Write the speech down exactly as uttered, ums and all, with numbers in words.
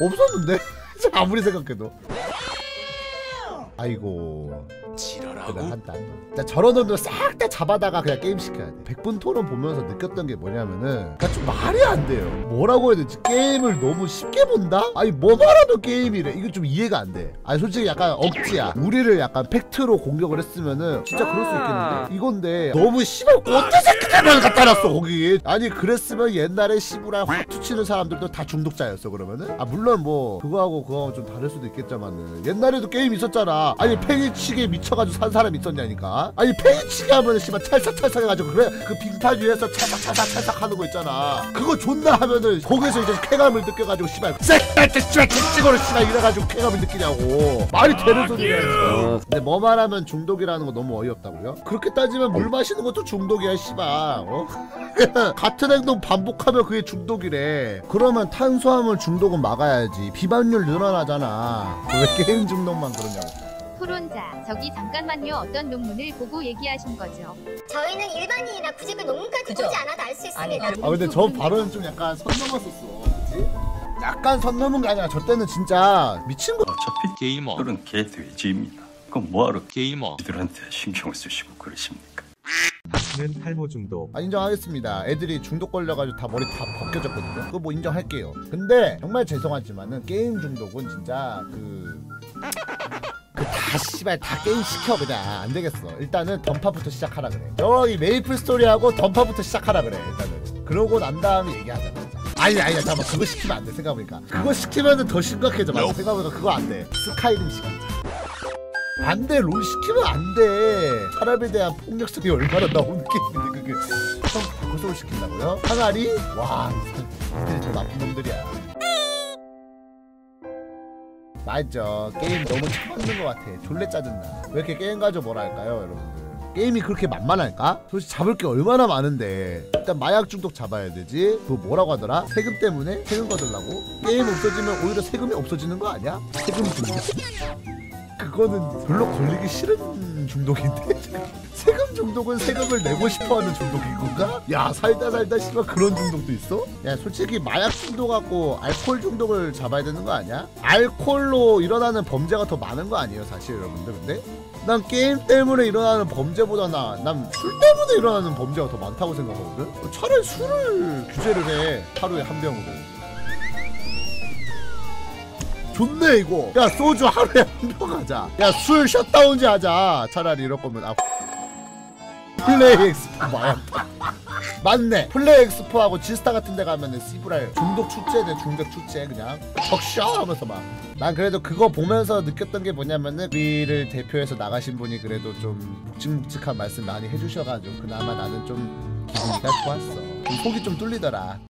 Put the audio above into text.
없었는데? 아무리 생각해도. 아이고 지랄하고 그래, 한다 한다. 저런 놈들 싹 다 잡아다가 그냥 게임 시켜야 돼. 백분 토론 보면서 느꼈던 게 뭐냐면은 그러니까 좀 말이 안 돼요. 뭐라고 해야 되지? 게임을 너무 쉽게 본다? 아니 뭐만 하면 게임이래. 이거 좀 이해가 안 돼. 아니 솔직히 약간 억지야. 우리를 약간 팩트로 공격을 했으면은 진짜 그럴 수 있겠는데 이건데 너무 씨발 어떤 새끼들만 갖다 놨어 거기. 아니 그랬으면 옛날에 씨부랑 화투 치는 사람들도 다 중독자였어 그러면은. 아 물론 뭐 그거하고 그거하고 좀 다를 수도 있겠지만은 옛날에도 게임 있었잖아. 아니 팽이치기에 미쳐가지고 산 사람 있었냐니까. 아니 팽이치기 하면 씨발 찰싹찰싹 해가지고 그래 그 빙판 위에서 찰싹찰싹 찰싹 하는 거 있잖아. 그거 존나 하면은 거기서 이제 쾌감을 느껴가지고 씨발 쎄깔때 씨발 찍어로 씨발 이래가지고 쾌감을 느끼냐고. 말이 되는 소리야. 근데 뭐 말하면 중독이라는 거 너무 어이없다고요? 그렇게 따지면 물 마시는 것도 중독이야 씨발. 어? 같은 행동 반복하면 그게 중독이래. 그러면 탄수화물 중독은 막아야지. 비만율 늘어나잖아. 왜 게임 중독만 그러냐고. 토론자, 저기 잠깐만요. 어떤 논문을 보고 얘기하신 거죠? 저희는 일반인이라 굳이 그 논문까지 그죠? 보지 않아도 알 수 있습니다. 아 근데 저 발언은 좀 약간 선 넘었었어. 그치? 약간 선 넘은 게 아니라 저 때는 진짜 미친 거. 어차피 게이머들은 개돼지입니다. 그럼 뭐하러 게이머들한테 신경을 쓰시고 그러십니까? 다시는 탈모 중독. 아 인정하겠습니다. 애들이 중독 걸려가지고 다 머리 다 벗겨졌거든요. 그거 뭐 인정할게요. 근데 정말 죄송하지만은 게임 중독은 진짜 그... 그 다 씨발 다 게임 시켜 그냥 안 되겠어. 일단은 던파부터 시작하라 그래. 저기 메이플 스토리하고 던파부터 시작하라 그래 일단은. 그러고 난 다음에 얘기하자. 아니 아니 잠깐만 그거 시키면 안 돼 생각해보니까. 그거 시키면은 더 심각해져. 맞아 생각해보니까 그거 안 돼. 스카이림 시키자. 안 돼. 롤 시키면 안 돼. 사람에 대한 폭력성이 얼마나 나오는 게임인데 그게. 형 바꾸소를 시킨다고요? 항아리? 와 이들이 더 나쁜 놈들이야. 맞죠. 게임 너무 처먹는 것 같아. 졸래 짜증나. 왜 이렇게 게임 가지고 뭐라 할까요 여러분들. 게임이 그렇게 만만할까? 솔직히 잡을 게 얼마나 많은데. 일단 마약 중독 잡아야 되지. 그거 뭐라고 하더라? 세금 때문에? 세금 거들라고? 게임 없어지면 오히려 세금이 없어지는 거 아니야? 세금 중독? 그거는 별로 걸리기 싫은 중독인데? 세금 중독은 세금을 내고 싶어하는 중독인 건가? 야 살다 살다 씨발 그런 중독도 있어? 야 솔직히 마약 중독하고 알코올 중독을 잡아야 되는 거 아니야? 알코올로 일어나는 범죄가 더 많은 거 아니에요 사실 여러분들. 근데 난 게임 때문에 일어나는 범죄보다 나 난 술 때문에 일어나는 범죄가 더 많다고 생각하거든? 차라리 술을 규제를 해. 하루에 한 병으로. 좋네 이거. 야 소주 하루에 한 병 하자. 야 술 셧다운제 하자. 차라리 이럴 거면. 아 플레이 엑스포 마약. 맞네. 플레이 엑스포하고 지스타 같은 데 가면은 씨부랄 중독 축제네. 중독 축제 그냥 적셔 하면서 막. 난 그래도 그거 보면서 느꼈던 게 뭐냐면은 우리를 대표해서 나가신 분이 그래도 좀 묵직묵직한 말씀 많이 해주셔가지고 그나마 나는 좀 기분이 좋았어. 속이 좀 뚫리더라.